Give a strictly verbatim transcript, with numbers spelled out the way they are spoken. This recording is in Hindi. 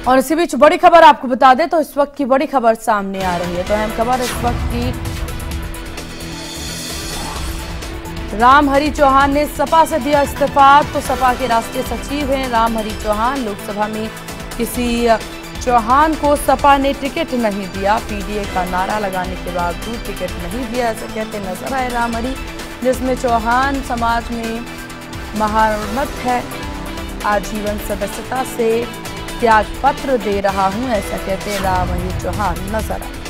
और इसी बीच बड़ी खबर आपको बता दें तो इस वक्त की बड़ी खबर सामने आ रही है। तो अहम खबर इस वक्त की, रामहरि चौहान ने सपा से दिया इस्तीफा। तो सपा के राष्ट्रीय सचिव हैं रामहरि चौहान। लोकसभा में किसी चौहान को सपा ने टिकट नहीं दिया, पीडीए का नारा लगाने के बावजूद टिकट नहीं दिया, ऐसा कहते नजर आए रामहरि, जिसमें चौहान समाज में महामत है, आजीवन सदस्यता से त्याग पत्र दे रहा हूं, ऐसा कहते रामहरि चौहान नजर आए।